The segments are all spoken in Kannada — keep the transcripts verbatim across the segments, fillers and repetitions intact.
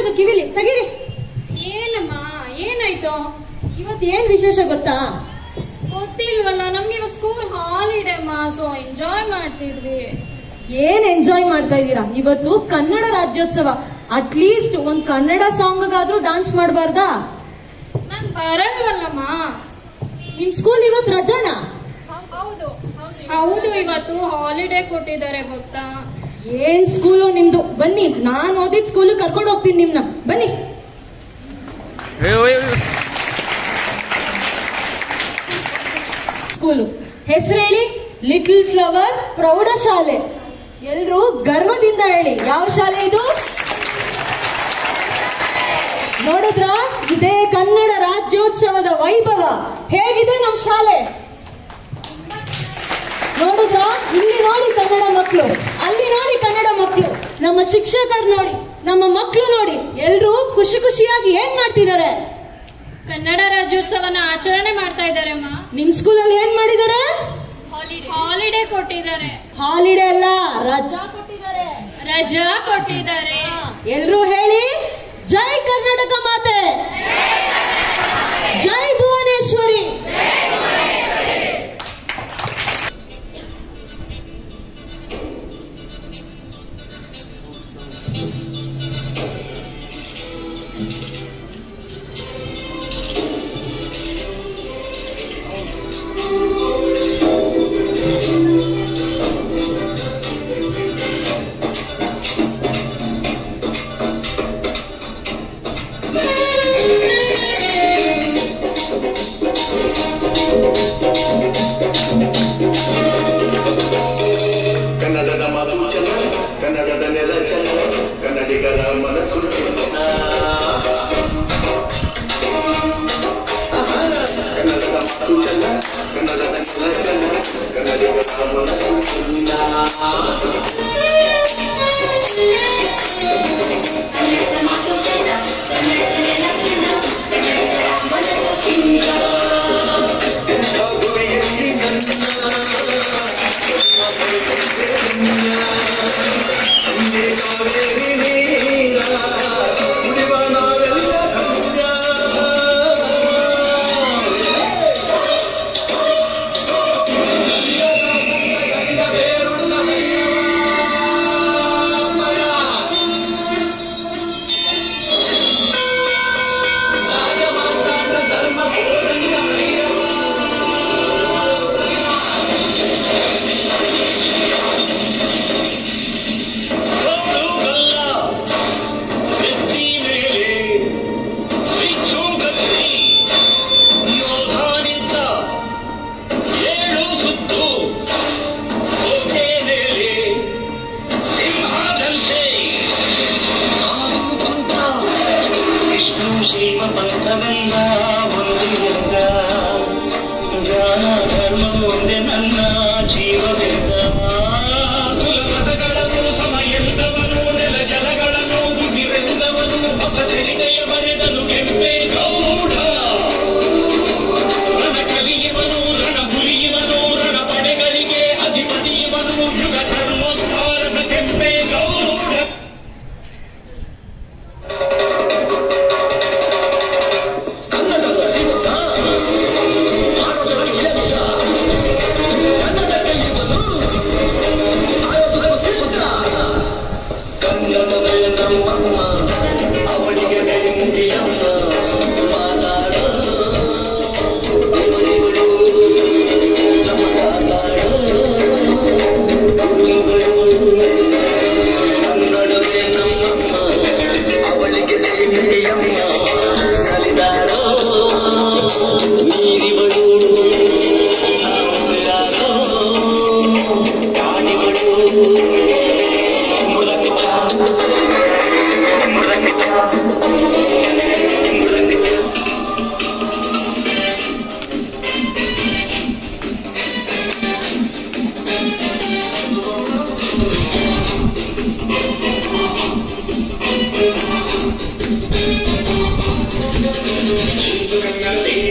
ಇದು ಕಿವಿಲಿ ತೆಗೀರಿ. ಏನಮ್ಮ ಏನಾಯ್ತು? ಇವತ್ ಏನ್ ವಿಶೇಷ ಗೊತ್ತಾ? ಗೊತ್ತಿಲ್ವಲ್ಲ, ನಮ್ಗೆ ಇವತ್ತು ಸ್ಕೂಲ್ ಹಾಲಿಡೇ ಅಮ್ಮ, ಸೊ ಎಂಜಾಯ್ ಮಾಡ್ತಿದ್ವಿ. ಏನ್ ಎಂಜಾಯ್ ಮಾಡ್ತಾ ಇದ್ದೀರಾ? ಇವತ್ತು ಕನ್ನಡ ರಾಜ್ಯೋತ್ಸವ. ಅಟ್ಲೀಸ್ಟ್ ಒಂದ್ ಕನ್ನಡ ಸಾಂಗ್ ಆದ್ರೂ ಡಾನ್ಸ್ ಮಾಡಬಾರ್ದಾ? ನಾನ್ ಬರಲ್ವಲ್ಲಮ್ಮ. ನಿಮ್ ಸ್ಕೂಲ್ ಇವತ್ ರಜಾನಾ? ಹೌದು ಹೌದು, ಇವತ್ತು ಹಾಲಿಡೇ ಕೊಟ್ಟಿದ್ದಾರೆ ಗೊತ್ತಾ? ಏನ್ ಸ್ಕೂಲು ನಿಮ್ದು? ಬನ್ನಿ, ನಾನ್ ಓದಿದ್ ಸ್ಕೂಲ್ ಕರ್ಕೊಂಡು ಹೋಗ್ತೀನಿ ನಿಮ್ನ. ಬನ್ನಿ. ಸ್ಕೂಲು ಹೆಸರು ಹೇಳಿ. ಲಿಟಲ್ ಫ್ಲವರ್ ಪ್ರೌಢಶಾಲೆ. ಎಲ್ರು ಗರ್ವದಿಂದ ಹೇಳಿ, ಯಾವ ಶಾಲೆ ಇದು? ನೋಡಿದ್ರ, ಇದೇ ಕನ್ನಡ ರಾಜ್ಯೋತ್ಸವದ ವೈಭವ. ಹೇಗಿದೆ ನಮ್ ಶಾಲೆ? ನೋಡಿದ್ರ, ಇಲ್ಲಿ ನೋಡಿ ಕನ್ನಡ ಮಕ್ಕಳು, ಅಲ್ಲಿ ನೋಡಿ ಕನ್ನಡ ಮಕ್ಕಳು, ನಮ್ಮ ಶಿಕ್ಷಕರು ನೋಡಿ, ನಮ್ಮ ಮಕ್ಕಳು ನೋಡಿ, ಎಲ್ರು ಖುಷಿ ಖುಷಿಯಾಗಿ ಏನ್ ಮಾಡ್ತಿದ್ದಾರೆ? ಕನ್ನಡ ರಾಜ್ಯೋತ್ಸವನ ಆಚರಣೆ ಮಾಡ್ತಾ ಇದ್ದಾರೆ ಅಮ್ಮ. ನಿಮ್ ಸ್ಕೂಲಲ್ಲಿ ಏನ್ ಮಾಡಿದ್ದಾರೆ? ಹಾಲಿಡೇ ಕೊಟ್ಟಿದ್ದಾರೆ. ಹಾಲಿಡೇ ಅಲ್ಲ, ರಜಾ ಕೊಟ್ಟಿದ್ದಾರೆ. ರಜಾ ಕೊಟ್ಟಿದ್ದಾರೆ. ಎಲ್ರು ಹೇಳಿ, ಜೈ ಕರ್ನಾಟಕ ಮಾತೆ, ಜೈ ಭುವನೇಶ್ವರಿ. ಕನ್ನಡದ ಮಾತು ಚಲ, ಕನ್ನಡದ ನೆಲ ಚಲ, ಕನ್ನಡಿಗರ ಮನಸ್ಸು ಕನ್ನಡದ ಮಾತು ಚಲ, ಕನ್ನಡದ ನೆಲ ಚಲ, ಕನ್ನಡಿಗರ ಮನಸ್ಸು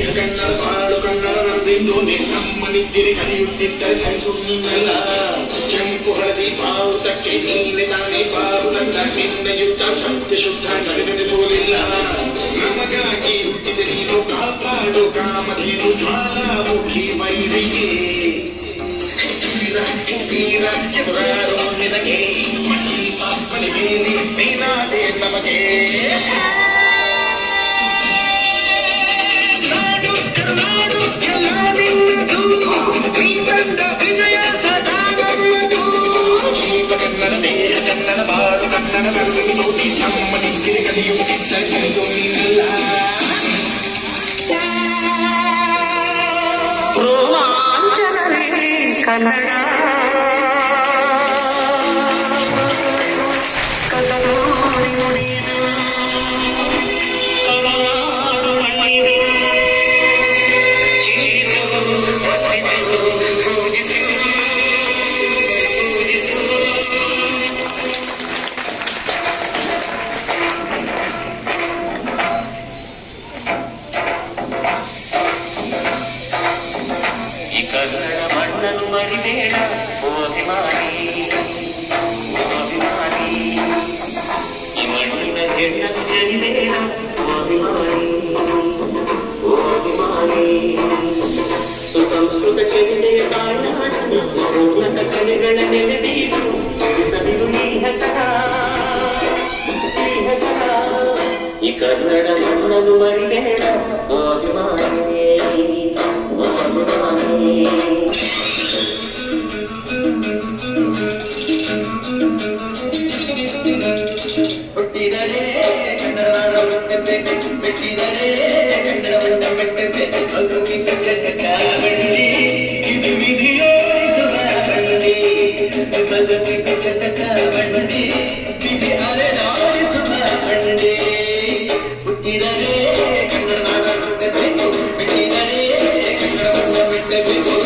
ಕನ್ನಡ ಬಾಳು ಕನ್ನಡ ನಂದೆಂದು ನಮ್ಮನಿದ್ದಿರಿ ಕಲಿಯುತ್ತಿದ್ದರೆ ಸಹಿಸುವುದಿಲ್ಲ. ಕೆಂಪು ಹಳದಿ ಬಾವುಟಕ್ಕೆ ನೀನೆ ತಾನೇ ಬಾರು ನನ್ನ ನಿನ್ನಯುಕ್ತ ಸತ್ಯ ಶುದ್ಧ ನಡೆದುಸೋಲಿಲ್ಲ ನಮಗಾಗಿ ಹುಟ್ಟಿದ ನೀನು ಕಾಪಾಡು ಕಾಮಧೇನು ಜ್ವಾಲಾಮುಖಿ ವೈರಿಗೆ ತೀರ ಎದುರಾರೋ ನಿನಗೆ ಮಚ್ಚಿ ಪಾಪನೆ ಮೇಲೆ ನೀನಾದೆ ನಮಗೆ ನಾಡು ಕರುನಾಡು ಎಲ್ಲ ನಿನ್ನದು ನೀ ತಂದ ವಿಜಯ ಸದಾ ನಮ್ಮದು ಜೀವ ಕನ್ನಡ ದೇಹ ಕನ್ನಡ ಬಾಳು ಕನ್ನಡ ನಡುವುದು ನಮ್ಮ ನಿಂತಿರೆ ಕಲಿಯುವುದಿದ್ದ ಎಂದು ನೀನಲ್ಲ ರೋಮಾಂಚನವೇ ಕನ್ನಡ ಕನ್ನಡ ಮಣ್ಣನ್ನು ಮರಿಬೇಡ ಓ ಅಭಿಮಾನಿ ಓ ಅಭಿಮಾನಿ ಈ ಮಣ್ಣಿನ ಹೆಣ್ಣನ್ನು ಜರಿಬೇಡ ಓ ಅಭಿಮಾನಿ ಓ ಅಭಿಮಾನಿ ಸುಸಂಸ್ಕೃತ ಚರಿತೆಯ ತಾಯ್ನಾಡು ಉನ್ನತ ಕಲೆಗಳ ನೆಲೆದೀರು ತಿಳಿಸದಿರು ಈ ಹೆಸರ ಈ ಹೆಸರ ಈ ಕನ್ನಡ ಮಣ್ಣನ್ನು ಮರಿಬೇಡ ಓ ಅಭಿಮಾನಿ ಹುಟ್ಟಿದರೆ ಕನ್ನಡ ಬೆಟ್ಟಿದರೆ ಕನ್ನಡವನ್ನ ಬೆಟ್ಟಬೇಕು ಬದುಕಿ ಕನ್ನಡ ಕಾಲಬಂಡಿ ಇದು ವಿಧಿಯೋಡಿಸುವ ಬಂಡಿ ಬದುಕಿ ಕನ್ನಡ ಕಾಲಬಂಡಿ ವಿಧಿ ಅಲೆದಾಡಿಸುವ ಬಂಡಿ ಹುಟ್ಟಿದರೆ ಕನ್ನಡ ಬೆಟ್ಟಬೇಕು ಬೆಟ್ಟಿದರೆ ಕನ್ನಡವನ್ನ ಬೆಟ್ಟಬೇಕು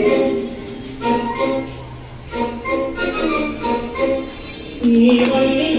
ಈ